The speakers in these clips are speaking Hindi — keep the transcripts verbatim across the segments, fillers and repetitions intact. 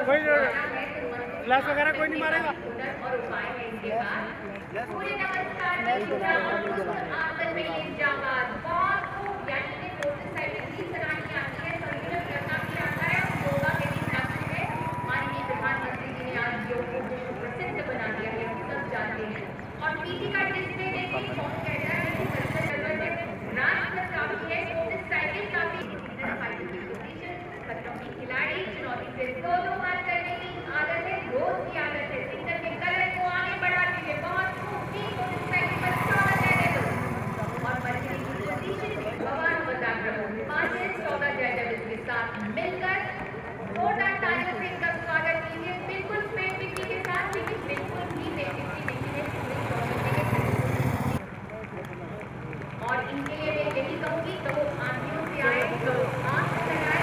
कोई क्लास वगैरह कोई नहीं मारेगा। और उपाय है इनके बाद। पूरे नमस्कार में जावाद बहुत खूब यानी कि टोटल साइड की सराहनीय आती है, संतुलन करना भी आता है और योगा के दिन आती है। माननीय प्रधानमंत्री जी ने आज योग को विश्व प्रसिद्ध बना दिया है, सब जानते हैं। और पीटी का डिस्प्ले देखिए कौन कहता है कि कल्चर डेवलपमेंट राष्ट्र काफी है, टोटल साइकिल काफी बच्चों की खिलाड़ी चुनौती से दो दो बार करने की आदत है, रोज की आदत है। सिंगर के कलर को आगे बढ़ाते हुए बहुत खूबसूरत टोटल साइकिल पर चौदह जय और बच्चे की पोजीशन में भगवान बता रहे पांच चौदह जय के साथ मिलकर जोरदार तालियों से इनका स्वागत कीजिए। बिल्कुल बेफिक्री के साथ, लेकिन बिल्कुल भी बेफिक्री नहीं है और इनके लिए मैं यही कहूंगी तो वो आंखों से आए तो आंख लगाए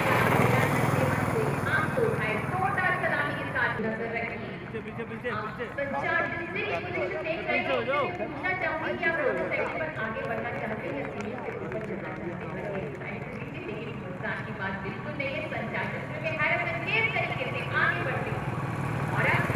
नजर रखिए। पीछे पीछे पीछे संचार डिस्ट्रिक्ट पोजीशन देख रहे हैं। पूछना चाहूंगी कि आप रोड साइड पर आगे बढ़ना चाहते हैं, सीढ़ी से ऊपर चढ़ना चाहते हैं, लेकिन नुकसान की बात बिल्कुल नहीं है। संचार डिस्ट्रिक्ट में हर तेज तरीके से आगे बढ़ते हैं और अब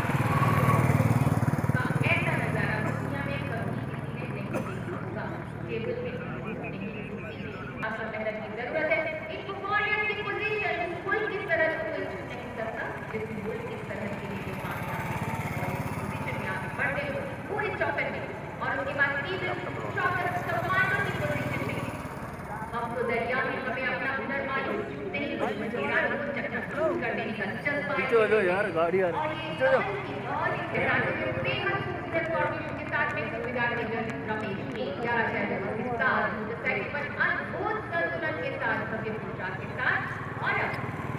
ऐसा नजारा दुनिया में कभी किसी ने नहीं देखा होगा। टेबल पे आपको मेहनत की जरूरत है। एक परफॉर्मेंस की पोजीशन फुल की तरह कोई छू नहीं सकता, लेकिन फुल की तरह के लिए मानना और पोजीशन में आगे बढ़ते हुए पूरे चौकर में और उसके बाद सीधे चौकर कमांडो की पोजीशन में हम तो दरिया में हमें अपना हुनर मालूम नहीं मजेदार को चकनाचूर कर देने का जज्बा है। चलो यार गाड़ी आ रही है। चलो और एक बेहद खूबसूरत फॉर्मेशन के साथ में सुविधार निगम रमेश के ग्यारह शहरों के साथ मोटरसाइकिल पर अद्भुत संतुलन के साथ भव्य पोशाक के साथ और अब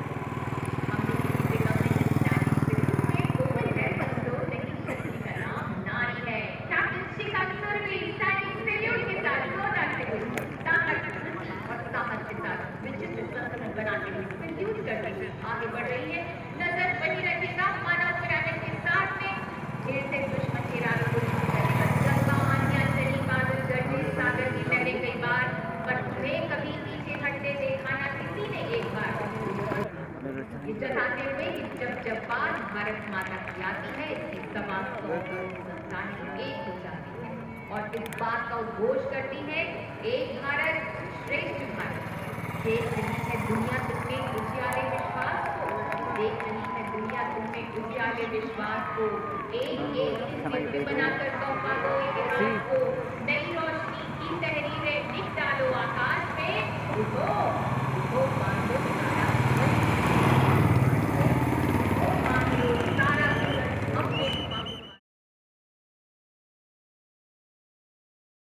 आगे बढ़ रही है। नजर वही रखिएगा मानव पिरामिड के साथ में ढेर से दुश्मन के इरादों को जज्बा आंधियां चली, बादल गरजे, सागर की लहरें कई बार, पर तुम्हें कभी पीछे हटते देखा ना किसी ने एक बार। जताते हुए जब जब बात भारत माता की आती है, इसकी तमाम संस्थानें एक हो जाती है और इस बात का उद्घोष करती है एक भारत श्रेष्ठ भारत। देख रही है दुनिया तुम्हें उजियारे विश्वास को, देख रही है दुनिया तुम्हें उजियारे विश्वास को, एक एक दिव्य बनाकर तोहफा दो इतिहास को, नई रोशनी की तहरीरें लिख डालो आकाश में, उठो उठो